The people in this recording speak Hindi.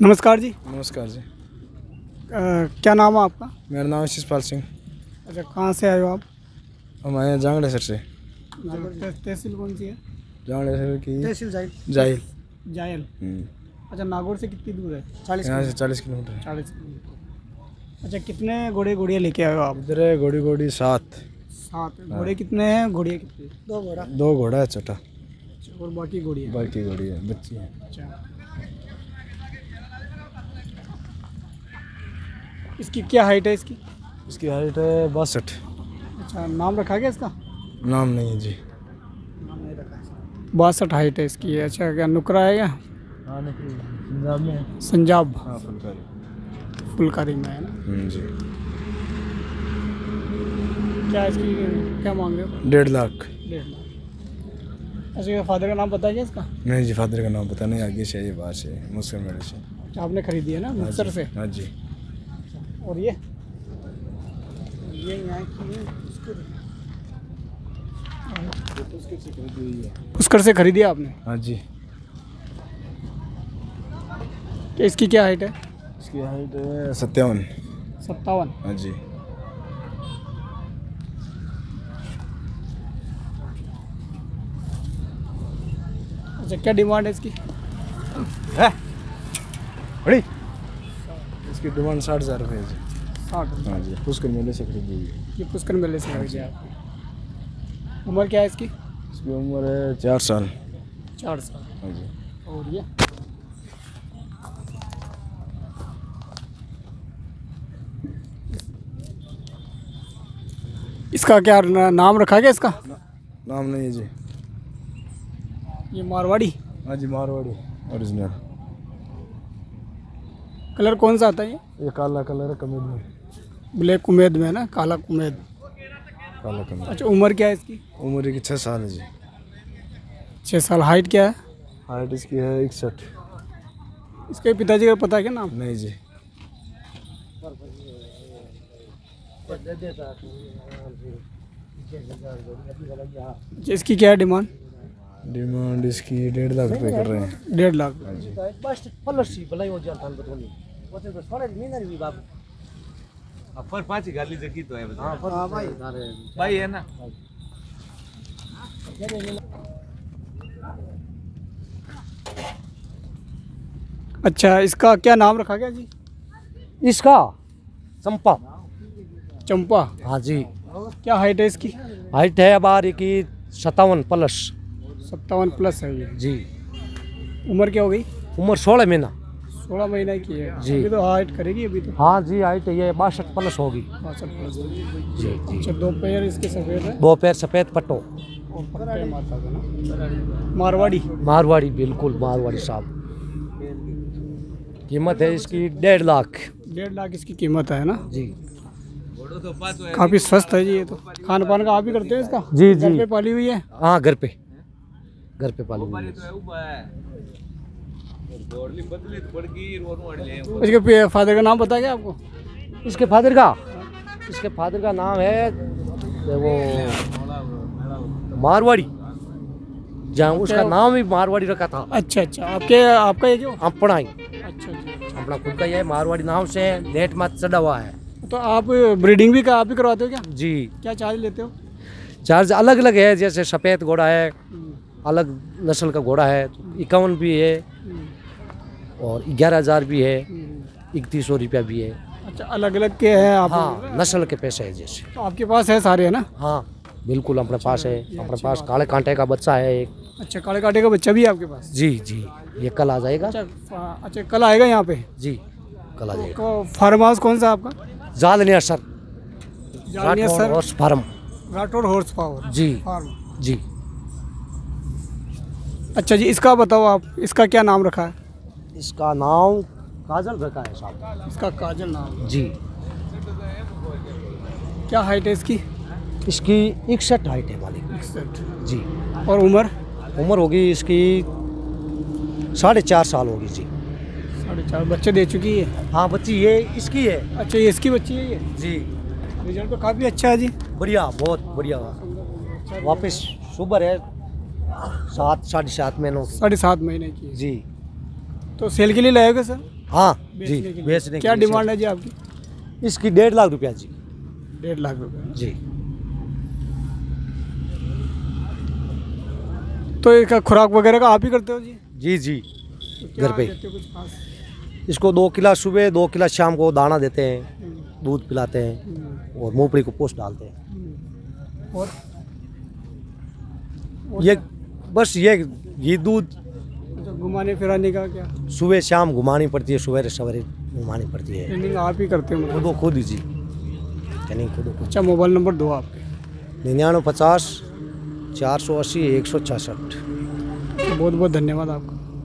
नमस्कार जी। नमस्कार जी। क्या नाम है आपका? मेरा नाम है शिषपाल सिंह। अच्छा, कहाँ से आए हो आप? हम आए हैं जांगड़ेसर से। तहसील कौन सी है? जांगड़ेसर की तहसील जाहिल। जायल। अच्छा, नागौर से कितनी दूर है? 40 यहाँ से 40 किलोमीटर। 40 किलोमीटर। अच्छा, कितने घोड़े घोड़ियाँ लेके आए हो आप? इधर है घोड़ी घोड़ी 7। 7 घोड़े कितने हैं? घोड़ियाँ कितनी? 2 घोड़ा है छोटा। और बाकी घोड़ियाँ? बाकी घोड़ी है बच्ची है। अच्छा, इसकी क्या हाइट है इसकी? इसकी हाइट है 62। अच्छा, नाम रखा गया इसका? नाम नहीं है जी। नाम नहीं रखा है। 62 हाइट है इसकी। अच्छा, क्या नुकरा है क्या? हाँ, पंजाब में है। संजाब। हाँ, फुलकारी। फुलकारी में है ना जी। क्या इसकी क्या मांग रहे हो? 1.5 लाख। 1.5 लाख। अच्छा, फादर का नाम पता है क्या इसका? नहीं जी, फादर का नाम पता नहीं। आगे से ये बाहर से मुस्लिम मेरे से। अच्छा, आपने खरीदी है ना मुक्तसर से? हाँ जी। और ये यहाँ की है पुष्कर से खरीदी है आपने? हाँ जी। क्या इसकी क्या हाइट है? इसकी हाइट है 57। 57। हाँ जी। अच्छा, क्या डिमांड है इसकी? है बड़ी इसकी डिमांड 60,000 रुपये है जी। 60? हाँ जी, पुष्कर मेले से खरीदी हुई है। ये पुष्कर मेले से खरीदी है आपने? उम्र क्या है इसकी? इसकी उम्र है 4 साल। 4 साल। हाँ जी। और ये इसका क्या नाम रखा गया इसका? नाम नहीं है जी। ये मारवाड़ी? हाँ जी, मारवाड़ी ओरिजिनल। कलर कौन सा आता है ये काला कलर है कमीज में। ब्लैक उमेद में है ना, काला उमेद। काला कमीज। अच्छा, उम्र क्या है इसकी? उम्र की 6 साल है जी। 6 साल। हाइट क्या है? हाइट इसकी है 61। इसके पिताजी का पता है क्या नाम? नहीं जी। अच्छा, इसकी क्या है डिमांड? डिमांड इसकी 1.5 लाख रुपए कर रहे हैं। 1.5 लाख। हाँ जी। पर 5 गाली जगी तो है। हाँ भाई है ना। अच्छा, इसका क्या नाम रखा गया जी? इसका चंपा। चंपा। हाँ जी। क्या हाइट है इसकी? हाइट है हमारी की 57 प्लस। 57 प्लस है ये जी। उम्र क्या हो गई? उम्र 16 महीना। 16 महीने की है जी। अभी तो हाइट करेगी अभी तो। हाँ जी, हाइट ये 62 प्लस होगी। 62 प्लस। जी जी। अच्छा, 2 पैर इसके सफ़ेद है 2 पैर सफ़ेद पट्टो। और पट्टे माता का ना। मारवाड़ी? मारवाड़ी, बिल्कुल मारवाड़ी साहब। कीमत है इसकी 1.5 लाख। 1.5 लाख इसकी कीमत है ना जी। काफ़ी सस्त है जी ये तो। खान पान का आप ही करते हैं इसका? जी जी। घर पे पाली हुई है? हाँ, घर पे पाली हुई है। इसके फादर का नाम पता है क्या आपको? इसके फादर का नाम है वो मारवाड़ी। जहाँ उसका नाम ही मारवाड़ी रखा था। अच्छा अच्छा, आपका ये क्यों? अपना ही, अच्छा अच्छा। अपना खुद का ये मारवाड़ी नाम से नेट मत चढ़ा हुआ है। तो आप ब्रीडिंग भी आप ही करवाते हो क्या? जी। क्या चार्ज लेते हो? चार्ज अलग अलग है, जैसे सफ़ेद घोड़ा है, अलग नस्ल का घोड़ा है, 51 भी है और 11,000 भी है, 3100 रुपया भी है। अच्छा, अलग अलग के हैं आप? हाँ, नस्ल के पैसे है जैसे। तो आपके पास है सारे है ना? हाँ बिल्कुल, अपने पास है। अपने पास काले कांटे का बच्चा है एक। अच्छा, काले कांटे का बच्चा भी है आपके पास? जी जी, ये कल आ जाएगा। अच्छा, कल आएगा यहाँ पे? जी, कल आ जाएगा। तो फार्म हाउस कौन सा आपका? Jalaniya sir. Sir horse farm. Rathore horse power ji farm. जी। अच्छा जी, इसका बताओ आप, इसका क्या नाम रखा है? इसका नाम काजल रखा है साहब। इसका काजल नाम जी। क्या हाइट है इसकी? इसकी 61 हाइट है मालिक। 61 जी। और उम्र होगी इसकी 4.5 साल होगी जी। 4.5। बच्चे दे चुकी है? हाँ, बच्ची ये इसकी है। अच्छा, ये इसकी बच्ची है ये? जी। रिजल्ट तो काफ़ी अच्छा है जी। बढ़िया, बहुत बढ़िया। वापस सुबर है 7 साढ़े 7 महीनों। 7.5 महीने की जी। तो सेल के लिए लाएगा सर? हाँ बेचने जी, के लिए। बेचने क्या के लिए डिमांड है जी आपकी? इसकी 1.5 लाख रुपया जी। 1.5 लाख रुपए। जी तो इसका खुराक वगैरह का आप ही करते हो जी? जी जी, तो क्या घर पे ही। देते हो कुछ खास? इसको 2 किलो सुबह 2 किलो शाम को दाना देते हैं, दूध पिलाते हैं और मूंगफली को पोस्ट डालते हैं। और ये बस ये दूध अच्छा, घुमाने फिराने का क्या सुबह शाम घुमानी पड़ती है, सुबह सवेरे घुमानी पड़ती है। ट्रेनिंग आप ही करते हो मतलब? खुद ही जी, यानी खुद अच्छा, मोबाइल नंबर दो आपके। 9950 480 166। बहुत बहुत धन्यवाद आपका।